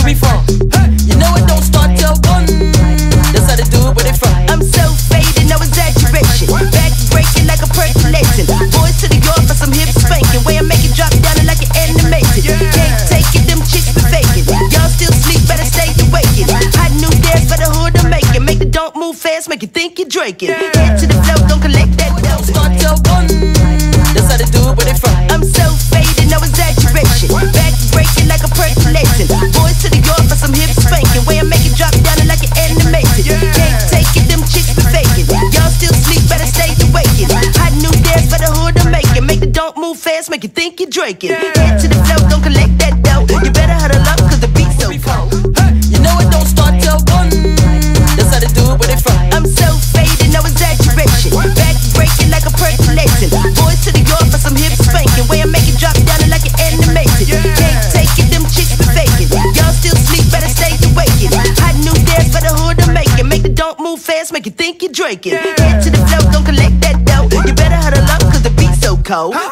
where we from. You know it don't start till 1. That's how they do it where they from. I'm so faded, no exaggeration. Back breaking like a percolation. Boys to the yard for some hip spanking. Way I make it drop down it like an animation. Can't take it, them chicks be faking. Y'all still sleep, better stay awakened. Hot new dance for the hood to make it. Make the don't move fast, make you think you're drinking. Head to the flow, don't collect that dough. Start till 1. That's how they do it where they from. I'm so faded, no exaggeration. Back breaking like a percolation. Boys to the yard for some hip spanking. Way I make it drop down it like an animation. Can't take it, them chicks be faking. Y'all still sleep, better stay awakened. Hot new dance for the hood to make it. Make the don't move fast, make you think you're drinking. Head to the flow, don't collect that dough. You better huddle up, cause the beat's so cold. You know it don't start till 1. That's how they do it where they from. I'm so faded, no exaggeration. Back breaking like a percolation. Boys to the yard for some hip spanking. Way I make it drop down it like an animation. Can't take it, them chicks be faking. Y'all still sleep, better stay awakened. Hot new dance for the hood to make it. Make the don't move fast, make you think you're drinking. Head to the flow, don't collect that dough. You better huddle up, cause the beat's so cold.